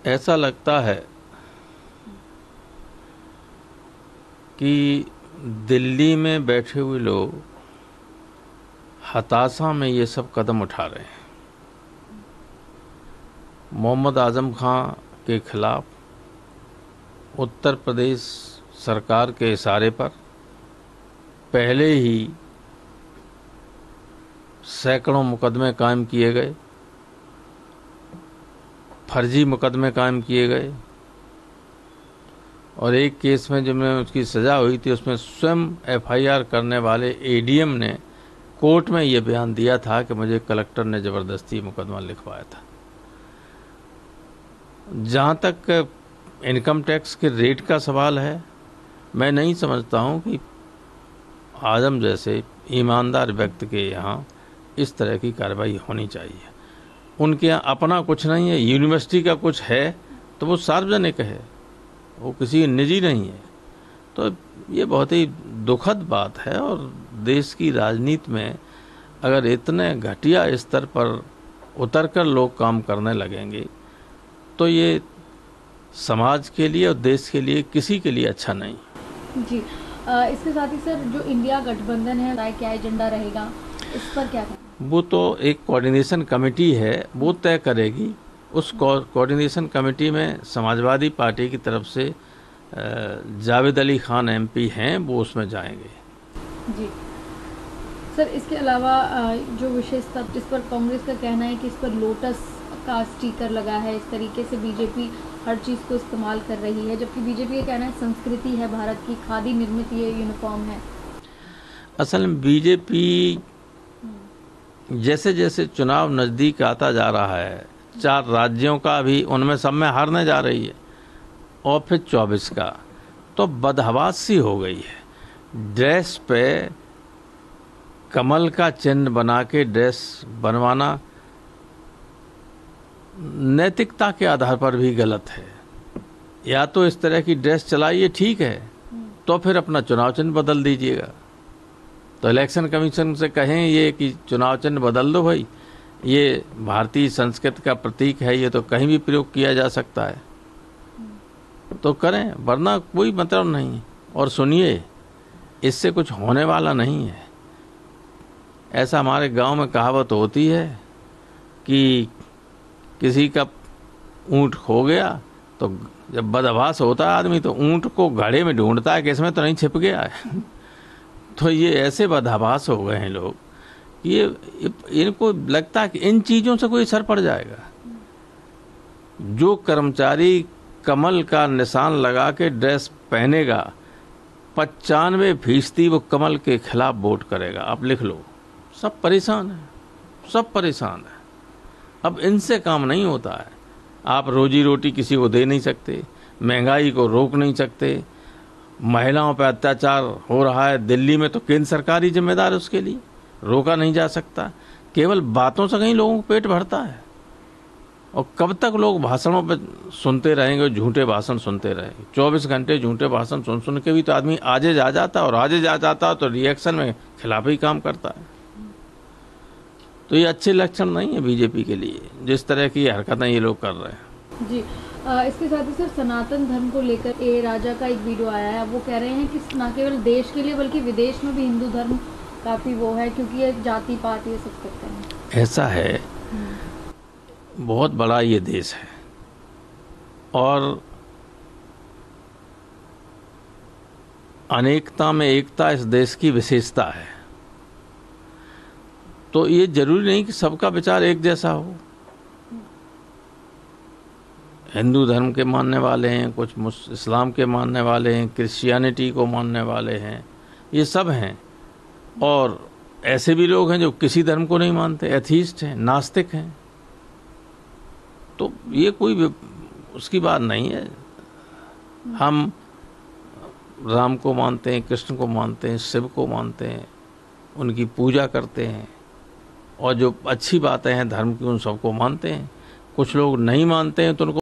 ऐसा लगता है कि दिल्ली में बैठे हुए लोग हताशा में ये सब कदम उठा रहे हैं। मोहम्मद आजम खां के खिलाफ उत्तर प्रदेश सरकार के इशारे पर पहले ही सैकड़ों मुकदमे कायम किए गए, फर्जी मुकदमे कायम किए गए और एक केस में जिसमें उसकी सज़ा हुई थी उसमें स्वयं एफआईआर करने वाले एडीएम ने कोर्ट में ये बयान दिया था कि मुझे कलेक्टर ने ज़बरदस्ती मुकदमा लिखवाया था। जहाँ तक इनकम टैक्स के रेट का सवाल है, मैं नहीं समझता हूँ कि आजम जैसे ईमानदार व्यक्ति के यहाँ इस तरह की कार्रवाई होनी चाहिए। उनके यहाँ अपना कुछ नहीं है, यूनिवर्सिटी का कुछ है तो वो सार्वजनिक है, वो किसी निजी नहीं है। तो ये बहुत ही दुखद बात है और देश की राजनीति में अगर इतने घटिया स्तर पर उतरकर लोग काम करने लगेंगे तो ये समाज के लिए और देश के लिए किसी के लिए अच्छा नहीं। जी, इसके साथ ही सर जो इंडिया गठबंधन है क्या एजेंडा रहेगा, इस पर क्या कहना? वो तो एक कोऑर्डिनेशन कमेटी है, वो तय करेगी। उस कोऑर्डिनेशन कमेटी में समाजवादी पार्टी की तरफ से जावेद अली खान एमपी हैं, वो उसमें जाएंगे। जी सर, इसके अलावा जो विशेषता जिस पर कांग्रेस का कहना है कि इस पर लोटस का स्टिकर लगा है, इस तरीके से बीजेपी हर चीज़ को इस्तेमाल कर रही है, जबकि बीजेपी का कहना है संस्कृति है भारत की, खादी निर्मित ये यूनिफॉर्म है। असल में बीजेपी जैसे जैसे चुनाव नज़दीक आता जा रहा है, 4 राज्यों का भी उनमें सब में हारने जा रही है और फिर 24 का, तो बदहवास सी हो गई है। ड्रेस पे कमल का चिन्ह बना के ड्रेस बनवाना नैतिकता के आधार पर भी गलत है। या तो इस तरह की ड्रेस चलाइए, ठीक है, तो फिर अपना चुनाव चिन्ह बदल दीजिएगा। तो इलेक्शन कमीशन से कहें ये कि चुनाव चिन्ह बदल दो भाई, ये भारतीय संस्कृति का प्रतीक है, ये तो कहीं भी प्रयोग किया जा सकता है, तो करें, वरना कोई मतलब नहीं। और सुनिए, इससे कुछ होने वाला नहीं है। ऐसा हमारे गांव में कहावत होती है कि किसी का ऊँट खो गया तो जब बदहवास होता है आदमी तो ऊँट को घड़े में ढूंढता है कि इसमें तो नहीं छिप गया है। तो ये ऐसे बदहवास हो गए हैं लोग कि ये इनको लगता है कि इन चीज़ों से कोई असर पड़ जाएगा। जो कर्मचारी कमल का निशान लगा के ड्रेस पहनेगा, 95% वो कमल के खिलाफ वोट करेगा। आप लिख लो, सब परेशान है, सब परेशान है। अब इनसे काम नहीं होता है। आप रोजी रोटी किसी को दे नहीं सकते, महंगाई को रोक नहीं सकते, महिलाओं पर अत्याचार हो रहा है दिल्ली में तो केंद्र सरकार ही जिम्मेदार है उसके लिए, रोका नहीं जा सकता। केवल बातों से कहीं लोगों को पेट भरता है। और कब तक लोग भाषणों पे सुनते रहेंगे, झूठे भाषण सुनते रहेंगे। 24 घंटे झूठे भाषण सुन सुन के भी तो आदमी आजे जा जाता, और आजे जा जाता तो रिएक्शन में खिलाफ ही काम करता है। तो ये अच्छे लक्षण नहीं है बीजेपी के लिए, जिस तरह की हरकतें ये लोग कर रहे हैं। जी, इसके साथ ही सर सनातन धर्म को लेकर ए राजा का एक वीडियो आया है। वो कह रहे हैं कि न केवल देश के लिए बल्कि विदेश में भी हिंदू धर्म काफ़ी वो है, क्योंकि ये जाति पात ये सब करते हैं। ऐसा है, बहुत बड़ा ये देश है और अनेकता में एकता इस देश की विशेषता है। तो ये जरूरी नहीं कि सबका विचार एक जैसा हो। हिंदू धर्म के मानने वाले हैं, कुछ इस्लाम के मानने वाले हैं, क्रिश्चियनिटी को मानने वाले हैं, ये सब हैं। और ऐसे भी लोग हैं जो किसी धर्म को नहीं मानते, एथीस्ट हैं, नास्तिक हैं। तो ये कोई उसकी बात नहीं है। हम राम को मानते हैं, कृष्ण को मानते हैं, शिव को मानते हैं, उनकी पूजा करते हैं और जो अच्छी बातें हैं धर्म की उन सबको मानते हैं। कुछ लोग नहीं मानते हैं तो उनको